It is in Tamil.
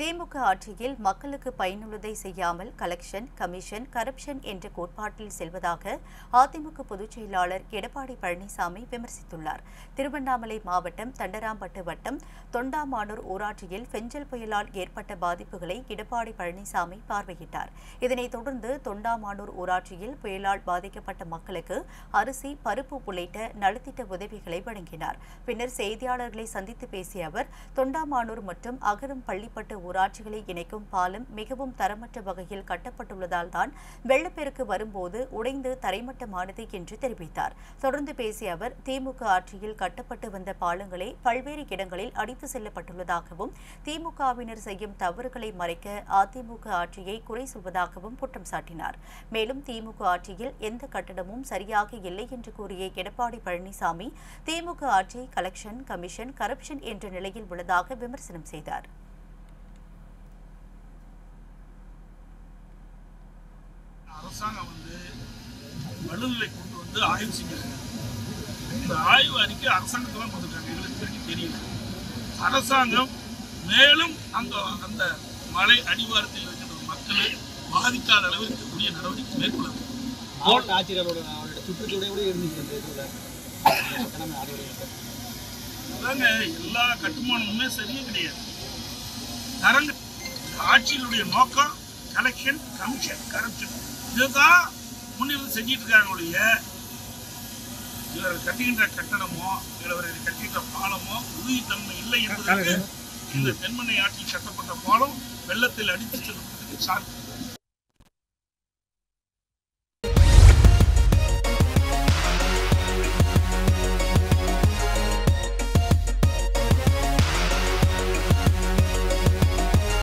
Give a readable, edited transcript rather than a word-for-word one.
திமுக ஆட்சியில் மக்களுக்கு பயனுள்ளதை செய்யாமல் கலெக்ஷன், கமிஷன், கரப்ஷன் என்ற கோட்பாட்டில் செல்வதாக அதிமுக பொதுச் செயலாளர் எடப்பாடி பழனிசாமி விமர்சித்துள்ளார். திருவண்ணாமலை மாவட்டம் தண்டராம்பட்டு வட்டம் தொண்டாமானூர் ஊராட்சியில் பெஞ்சல் புயலால் ஏற்பட்ட பாதிப்புகளை எடப்பாடி பழனிசாமி பார்வையிட்டார். இதனைத் தொடர்ந்து தொண்டாமானூர் ஊராட்சியில் புயலால் பாதிக்கப்பட்ட மக்களுக்கு அரிசி, பருப்பு உள்ளிட்ட நலத்திட்ட உதவிகளை வழங்கினார். பின்னர் செய்தியாளர்களை சந்தித்து பேசிய அவர், தொண்டாமானூர் மற்றும் அகரம் பள்ளிப்பட்டு ஊராட்சிகளை இணைக்கும் பாலம் மிகவும் தரமற்ற வகையில் கட்டப்பட்டுள்ளதால் தான் வெள்ளப்பெருக்கு வரும்போது உடைந்து தரைமட்டமானது என்று தெரிவித்தார். தொடர்ந்து பேசிய அவர், திமுக ஆட்சியில் கட்டப்பட்டு வந்த பாலங்களே பல்வேறு இடங்களில் அடித்து செல்லப்பட்டுள்ளதாகவும், திமுகவினர் செய்யும் தவறுகளை மறைக்க அதிமுக ஆட்சியை குறை சொல்வதாகவும் குற்றம் சாட்டினார். மேலும் திமுக ஆட்சியில் எந்த கட்டடமும் சரியாக இல்லை என்று கூறிய எடப்பாடி பழனிசாமி, திமுக ஆட்சி கலெக்ஷன், கமிஷன், கரப்ஷன் என்ற நிலையில் உள்ளதாக விமர்சனம் செய்தார். அரசாங்கம் வல்லுநர்களை கொண்டு வந்து ஆய்வு செஞ்சிருக்காங்க. இந்த ஆய்வு அறிக்கை அரசாங்கத்தான் கொடுத்துருக்காங்க. எங்களுக்கு தெரியல. அரசாங்கம் மேலும் அந்த மலை அடிவாரத்தில் இருக்கின்ற மக்களை பாதிக்காத அளவிற்கு கூடிய நடவடிக்கை மேற்கொள்ள மாவட்ட ஆட்சியரோட சுற்றுச்சூழலோடு இருந்துச்சு. எல்லா கட்டுமானமுமே சரியே கிடையாது. ஆட்சியினுடைய நோக்கம் கலெக்ஷன், கமிஷன், கரப்ஷன் இதுதான் முன்னிருந்து செஞ்சிட்டு இருக்காங்க. இவர்கள் கட்டுகின்ற கட்டணமோ இவர்கள் கட்டுகின்ற பாலமோ உறுதித்தன்மை இல்லை என்பதற்கு இந்த தென்மனை ஆட்சியில் கட்டப்பட்ட பாலம் வெள்ளத்தில் அடித்து செல்வதற்கு சார்பு.